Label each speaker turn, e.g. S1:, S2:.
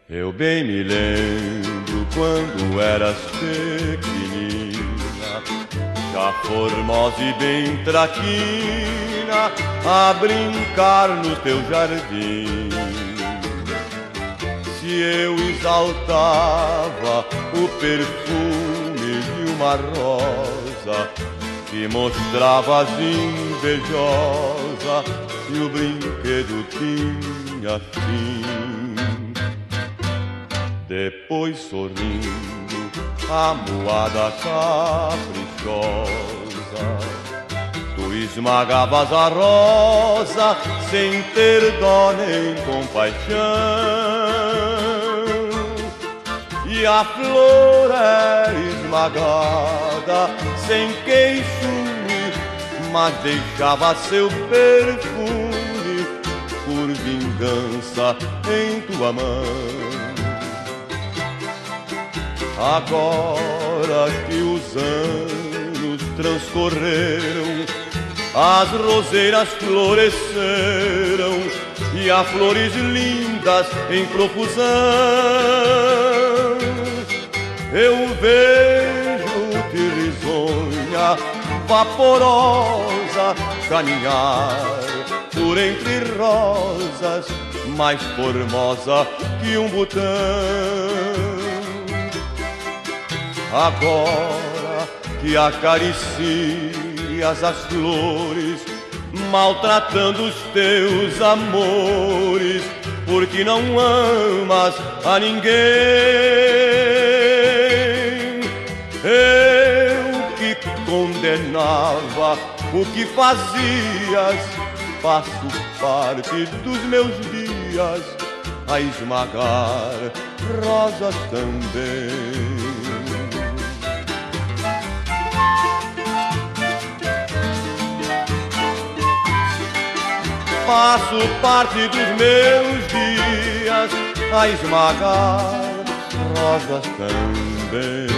S1: Eu bem me lembro quando eras pequenina, já formosa e bem traquina, a brincar no teu jardim. Se eu exaltava o perfume de uma rosa que mostravas invejosa, e o brinquedo tinha fim. Depois, sorrindo, a moada caprichosa, tu esmagavas a rosa sem ter dó nem compaixão, e a flor era esmagada sem queixume, mas deixava seu perfume por vingança em tua mão. Agora que os anos transcorreram, as roseiras floresceram e há flores lindas em profusão. Eu vejo-te risonha, vaporosa, caminhar por entre rosas, mais formosa que um botão. Agora que acaricias as flores, maltratando os teus amores, porque não amas a ninguém. Eu que condenava o que fazias, passo parte dos meus dias a esmagar rosas também. Passo parte dos meus dias a esmagar rosas também.